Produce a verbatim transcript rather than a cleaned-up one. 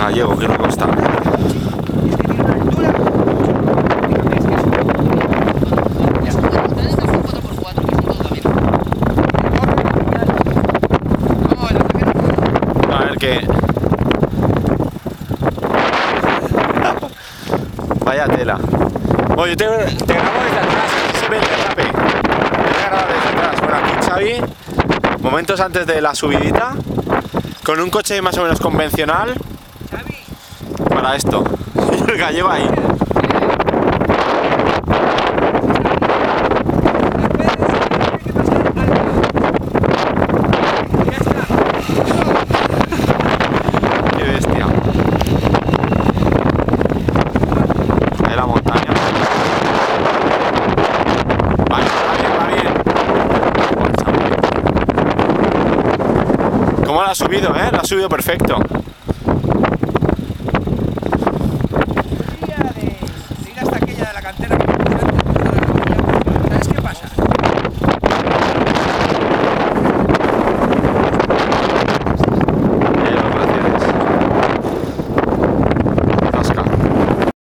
Gallego, que no costa. A ver qué. Vaya tela. Bueno, yo te, te grabo desde atrás, así se ve el derrape. Te voy a grabar desde atrás. Bueno, aquí Xavi, momentos antes de la subidita, con un coche más o menos convencional para esto. El gallego ahí. Qué bestia. De la montaña. Vale, va bien, va bien. ¿Cómo lo ha subido, eh? Lo ha subido perfecto.